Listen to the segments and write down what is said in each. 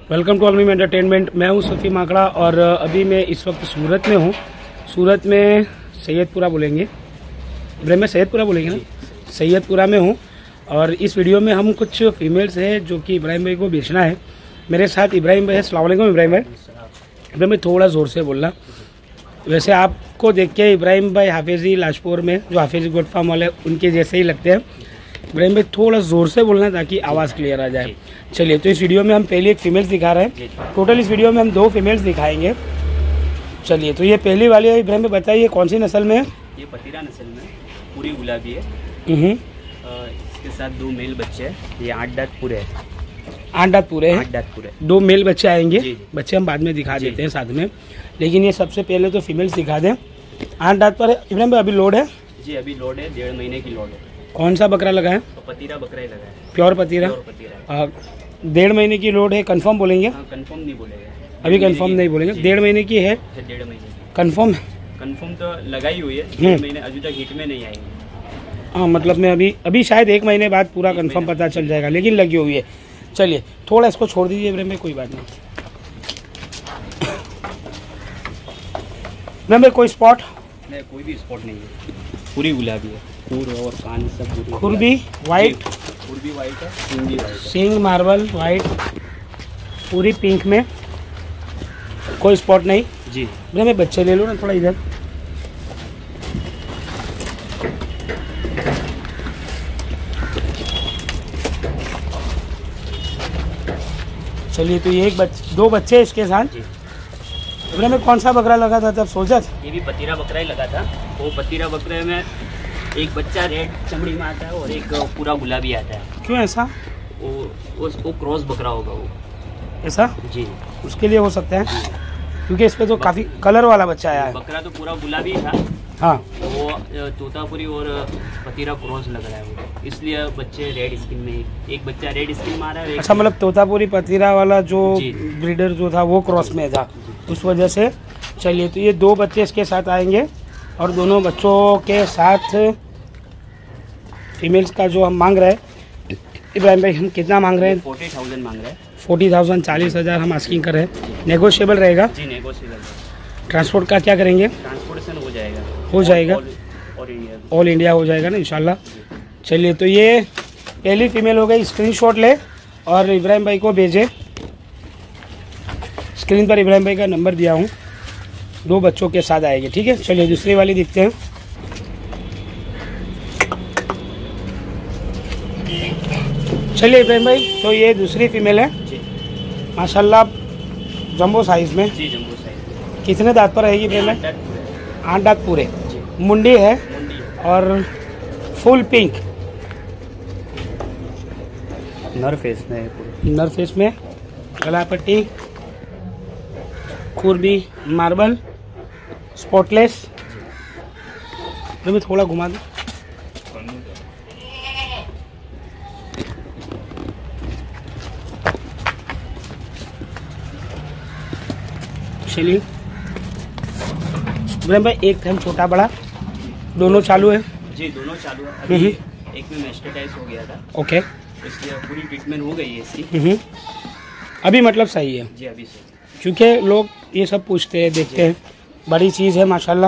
Welcome to अलमीम entertainment. मैं हूं सफ़ी माकड़ा और अभी मैं इस वक्त सूरत में हूं। सूरत में सैयदपुरा बोलेंगे, इब्राहिम में सैयदपुरा बोलेंगे ना, सैयदपुरा में हूं। और इस वीडियो में हम कुछ फीमेल्स हैं जो कि इब्राहिम भाई को बेचना है। मेरे साथ इब्राहिम भाई है। अस्सलाम वालेकुम इब्राहिम भाई। इब्राहिम भाई थोड़ा ज़ोर से बोलना। वैसे आपको देख के इब्राहिम भाई हाफिज़ी लाजपुर में जो हाफिज़ी गोट फार्म वाले उनके जैसे ही लगते हैं। इब्राहिम भाई थोड़ा ज़ोर से बोलना ताकि आवाज़ क्लियर आ जाए। चलिए, तो इस वीडियो में हम पहले एक फीमेल्स दिखा रहे हैं। टोटल इस वीडियो में हम 2 फीमेल्स दिखाएंगे। चलिए, तो ये पहली वाली है। इब्राहिम भाई बताइए कौन सी नस्ल में है? ये पतीरा नस्ल में पूरी गुलाबी है। इसके साथ 2 मेल बच्चे हैं। ये 8 दांत पूरे हैं। 8 दांत पूरे हैं। 8 दांत पूरे। 2 मेल बच्चे आएंगे। बच्चे हम बाद में दिखा देते हैं साथ में, लेकिन ये सबसे पहले तो फीमेल्स दिखा दें। 8 दांत पर है इब्राहिम भाई। अभी लोड है जी, अभी लोड है। 1.5 महीने की लोड है। कौन सा बकरा लगा है? तो पतीरा बकरा ही लगा है। प्योर पतीरा। 1.5 महीने की लोड है। कंफर्म बोलेंगे? कंफर्म नहीं बोलेंगे, अभी कंफर्म नहीं बोलेंगे। 1.5 महीने की है। 1.5 महीने कंफर्म है? कंफर्म तो लगाई हुई है। 1.5 महीने अभी तक हिट में नहीं आएंगे। हाँ, मतलब मैं अभी शायद 1 महीने बाद पूरा कंफर्म पता चल जाएगा, लेकिन लगी हुई है। चलिए, थोड़ा इसको छोड़ दीजिए इब्राहिम भाई, कोई बात नहीं। इब्राहिम भाई कोई स्पॉट नहीं, कोई भी स्पॉट नहीं है। पूरी गुलाबी है। खुर और कान सब खुर भी वाइट। खुर भी वाइट है, सींग भी वाइट है। सींग मार्बल वाइट, पूरी पिंक में, कोई स्पॉट नहीं जी। इब्राहिम भाई बच्चे ले लो ना थोड़ा इधर। चलिए, तो ये 2 बच्चे इसके साथ। इब्राहिम में कौन सा बकरा लगा था तब सोचा? ये भी पतीरा बकरा ही लगा था। वो पतीरा बकरे में एक बच्चा रेड चमड़ी में आता है और एक पूरा गुलाबी आता है। क्यों ऐसा? वो क्रॉस बकरा होगा वो। ऐसा जी, उसके लिए हो सकता है, क्योंकि इस पे तो काफ़ी कलर वाला बच्चा आया है। बकरा तो पूरा गुलाबी था। हाँ, तो वो तोतापुरी और पतीरा क्रॉस लग रहा है वो, इसलिए बच्चे रेड स्किन में, एक बच्चा रेड स्किन में आ रहा है। अच्छा, मतलब तोतापुरी पतीरा वाला जो जी। ब्रीडर जो था वो क्रॉस में था, उस वजह से। चलिए, तो ये 2 बच्चे इसके साथ आएंगे और दोनों बच्चों के साथ फीमेल्स का जो हम मांग रहे हैं इब्राहिम भाई, हम कितना मांग रहे हैं? 40,000 मांग रहे हैं। 40,000 40,000 हम आस्किंग कर रहे हैं। नेगोशिएबल रहेगा? जी, नेगोशिएबल। ट्रांसपोर्ट का क्या करेंगे? ट्रांसपोर्टेशन हो जाएगा। ऑल इंडिया हो जाएगा ना इंशाल्लाह। चलिए, तो ये पहली फीमेल हो गई। स्क्रीनशॉट ले और इब्राहिम भाई को भेजे। स्क्रीन पर इब्राहिम भाई का नंबर दिया हूँ। 2 बच्चों के साथ आएगी, ठीक है। चलिए, दूसरी वाली दिखते हैं। चलिए इब्राहिम भाई, तो ये दूसरी फीमेल है जी। माशाल्लाह, जंबो साइज में। जी, जंबो साइज। कितने दांत पर रहेगी फीमेल? 8 दांत पूरे। मुंडी है और फुल पिंक। नर फेस में है पूरी। नर फेस में, गला पट्टी, खुर भी मार्बल, स्पॉटलेस। मैं थोड़ा घुमा दूँ। चलिए इब्राहिम भाई, एक टाइम छोटा बड़ा दोनों चालू है? जी, दोनों चालू है। अभी एक में मेस्टेटाइज हो गया था। ओके, इसलिए पूरी ट्रीटमेंट हो गई है इसकी। अभी मतलब सही है जी, अभी से। क्योंकि लोग ये सब पूछते हैं, देखते हैं। बड़ी चीज़ है माशाल्लाह।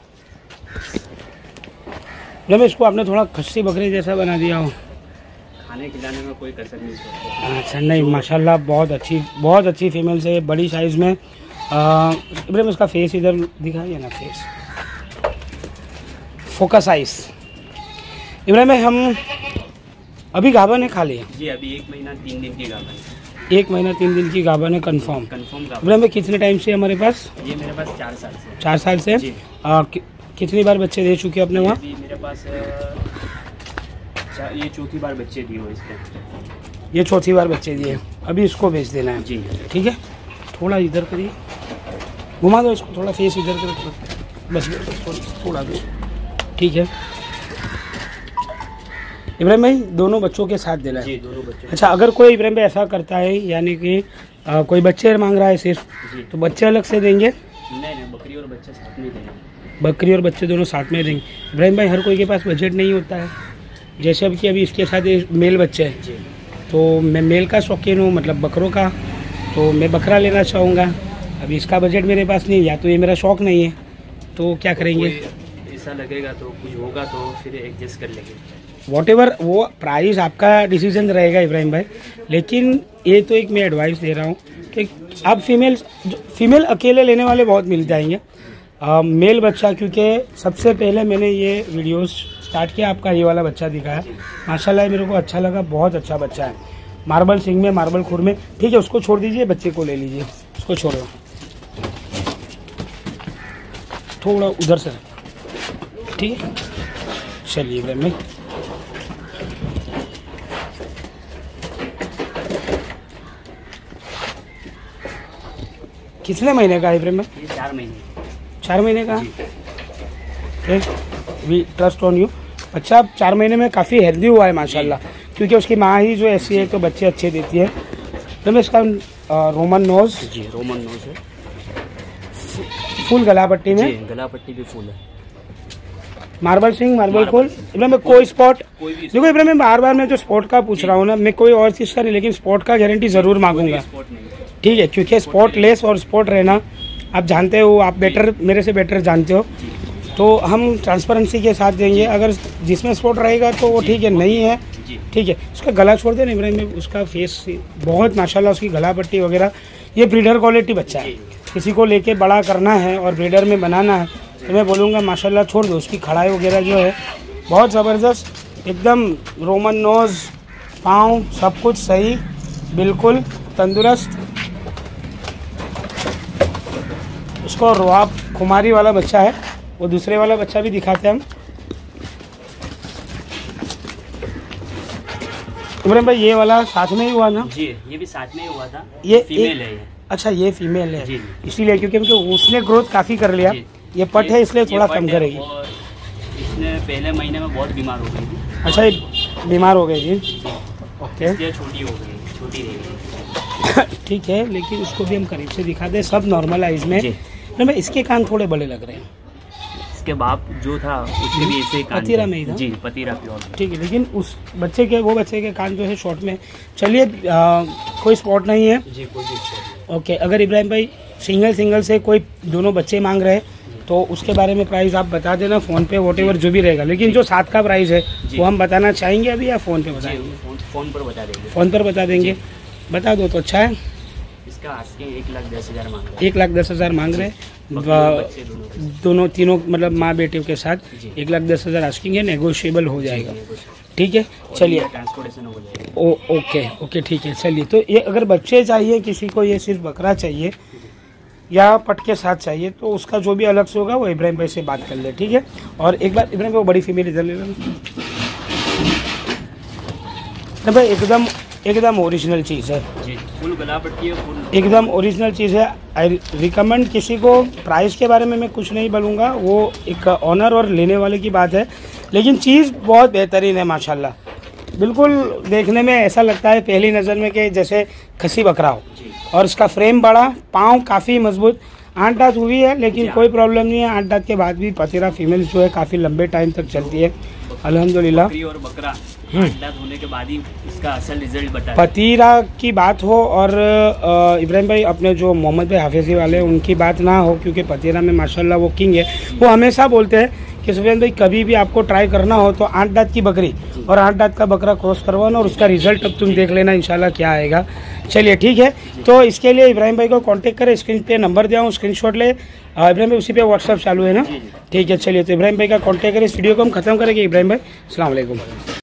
जब इसको आपने थोड़ा खस्सी बकरी जैसा बना दिया हो, खाने खिलाने में कोई कसर नहीं छोड़ते। अच्छा, नहीं माशाल्लाह, बहुत अच्छी फीमेल है, बड़ी साइज़ में। इब्राहिम इसका फेस इधर दिखाइए ना, फेस फोकस आइस। इब्राहिम भाई, हम अभी गाभन है खाली है? जी, अभी 1 महीना 3 दिन की गाभन है। 1 महीना 3 दिन की गाभन है, कंफर्म गाभन। इब्राहिम भाई, कितने टाइम से हमारे पास? ये मेरे पास 4 साल से। 4 साल से। कितनी बार बच्चे दे चुके अपने वहाँ? मेरे पास ये चौथी बार बच्चे दिए हुए इसके। ये चौथी बार बच्चे दिए। अभी इसको भेज देना है। जी, ठीक है। थोड़ा इधर करिए, घुमा दो इसको, थोड़ा फेस इधर कर, बस थोड़ा दो, ठीक है। इब्राहिम भाई, दोनों बच्चों के साथ देना है? जी, दोनों बच्चे। अच्छा, अगर कोई इब्राहिम भाई ऐसा करता है, यानी कि कोई बच्चे मांग रहा है सिर्फ, तो बच्चे अलग से देंगे? नहीं, बकरी और बच्चे साथ में देंगे। बकरी और बच्चे दोनों साथ में देंगे। इब्राहिम भाई, हर कोई के पास बजट नहीं होता है। जैसे अभी इसके साथ मेल बच्चे हैं, तो मैं मेल का शौकीन हूँ, मतलब बकरों का, तो तो मैं बकरा लेना चाहूँगा। अभी इसका बजट मेरे पास नहीं, या तो ये मेरा शौक़ नहीं है, तो क्या करेंगे? ऐसा लगेगा तो कुछ होगा तो फिर एडजस्ट कर लेंगे। वॉटेवर वो प्राइस आपका डिसीजन रहेगा इब्राहिम भाई, लेकिन ये तो एक मैं एडवाइस दे रहा हूँ कि आप फीमेल अकेले लेने वाले बहुत मिल जाएंगे। मेल बच्चा, क्योंकि सबसे पहले मैंने ये वीडियोस स्टार्ट किया, आपका ये वाला बच्चा दिखाया, माशाल्लाह मेरे को अच्छा लगा, बहुत अच्छा बच्चा है। मार्बल सिंग में, मार्बल खुर में। ठीक है, उसको छोड़ दीजिए, बच्चे को ले लीजिए, उसको छोड़ो, थोड़ा उधर से। ठीक है, चलिए इब्राहिम भाई। कितने महीने का है इब्राहिम भाई? 4 महीने। 4 महीने का? We trust on you. बच्चा 4 महीने में काफ़ी हेल्दी हुआ है माशाल्लाह, क्योंकि उसकी माँ ही जो ऐसी है तो बच्चे अच्छे देती है। तो मैं इसका रोमन नोज। जी, रोमन नोज है, फुल गला पट्टी में। गला पट्टी भी फुल है। मार्बल सिंग, मार्बल खोल। इब्राहिम में कोई स्पॉट देखो इब्राहिम, मैं बार मैं जो स्पॉट का पूछ रहा हूँ ना, मैं कोई और चीज़ का नहीं, लेकिन स्पॉट का गारंटी ज़रूर मांगूंगा। ठीक है, क्योंकि स्पॉट लेस और स्पॉट रहना आप जानते हो, आप बेटर, मेरे से बेटर जानते हो, तो हम ट्रांसपेरेंसी के साथ देंगे। अगर जिसमें स्पॉट रहेगा तो वो ठीक है, नहीं है ठीक है। उसका गला छोड़ दे ना इब्राहिम में, उसका फेस बहुत माशाल्लाह, उसकी गला पट्टी वगैरह, ये ब्रीडर क्वालिटी बच्चा है। किसी को लेके बड़ा करना है और ब्रीडर में बनाना है तो मैं बोलूँगा माशाल्लाह छोड़ दो। उसकी खड़ाई वगैरह जो है बहुत ज़बरदस्त, एकदम रोमन नोज, पाँव सब कुछ सही, बिल्कुल तंदुरुस्त। उसको रुआब खुमारी वाला बच्चा है, वो दूसरे वाला बच्चा भी दिखाते हैं हम। इब्राहिम भाई ये वाला साथ में ही हुआ ना? जी, ये भी साथ में ही हुआ था। ये फीमेल है ये। अच्छा, ये फीमेल है जी। इसीलिए, क्योंकि उसने ग्रोथ काफ़ी कर लिया। ये पट है इसलिए थोड़ा कम करेगी। इसने पहले महीने में बहुत बीमार हो गई थी। अच्छा, ये बीमार हो गई थी, ओके, इसलिए छोटी हो गई, छोटी रह गई। ठीक है, लेकिन उसको भी हम करीब से दिखा दें, सब नॉर्मल है इसमें। मैं इसके कान थोड़े बड़े लग रहे हैं। इसके बाप जो था उसके भी ऐसे कान पतीरा में ही था। जी, पतीरा प्योर। ठीक है, लेकिन उस बच्चे के, वो बच्चे के कान जो है शॉर्ट में। चलिए, कोई स्पॉट नहीं है जी, कोई भी स्पॉट। ओके। अगर इब्राहिम भाई सिंगल से कोई दोनों बच्चे मांग रहे हैं तो उसके बारे में प्राइस आप बता देना फ़ोन पे, वॉटेवर जो भी रहेगा। लेकिन जो साथ का प्राइस है वो हम बताना चाहेंगे अभी, या फ़ोन पे बताएंगे? फ़ोन पर बता देंगे। फ़ोन पर बता देंगे, बता दो तो अच्छा है। इसका आस्किंग 1,10,000 मांग रहे हैं। 1,10,000 मांग रहे हैं दोनों, तीनों मतलब माँ बेटे के साथ। 1,10,000 आस्किंग है, नेगोशिएबल हो जाएगा। ठीक है, चलिए, ट्रांसपोर्टेशन हो जाएगा। ओके ठीक है। चलिए, तो ये अगर बच्चे चाहिए किसी को, ये सिर्फ बकरा चाहिए या पट के साथ चाहिए, तो उसका जो भी अलग से होगा वो इब्राहिम भाई से बात कर ले। ठीक है, और एक बार इब्राहिम भाई वो बड़ी फीमेल इधर ले लेना भाई, एकदम ओरिजिनल चीज़ है जी, फुल गला पट्टी है, फुल एकदम ओरिजिनल चीज़ है। आई रिकमेंड किसी को, प्राइस के बारे में मैं कुछ नहीं बोलूँगा, वो एक ऑनर और लेने वाले की बात है, लेकिन चीज़ बहुत बेहतरीन है माशाल्लाह। बिल्कुल देखने में ऐसा लगता है पहली नज़र में कि जैसे खसी बकरा हो, और इसका फ्रेम बड़ा, पाँव काफ़ी मजबूत। 8 दांत हुई है लेकिन कोई प्रॉब्लम नहीं है। 8 दांत के बाद भी पतीरा फीमेल्स जो है काफ़ी लंबे टाइम तक चलती है अल्हम्दुलिल्लाह। बकरी और बकरा 8 दांत होने के बाद ही इसका असल रिजल्ट बता। पतीरा की बात हो और इब्राहिम भाई अपने जो मोहम्मद भाई हाफिजी वाले उनकी बात ना हो, क्योंकि पतीरा में माशाल्लाह वो किंग है। वो हमेशा बोलते हैं कि सुफियान भाई कभी भी आपको ट्राई करना हो तो 8 दांत की बकरी और 8 दांत का बकरा क्रॉस करवाना, और उसका रिजल्ट अब तुम देख लेना इंशाल्लाह क्या आएगा। चलिए ठीक है, तो इसके लिए इब्राहिम भाई को कांटेक्ट करें, स्क्रीन पे नंबर दिया हूँ, स्क्रीनशॉट ले। इब्राहिम भाई उसी पे व्हाट्सअप चालू है ना? ठीक है, चलिए, तो इब्राहिम भाई का कांटेक्ट करें। इस वीडियो को हम खत्म करेंगे। इब्राहिम भाई अस्सलाम वालेकुम।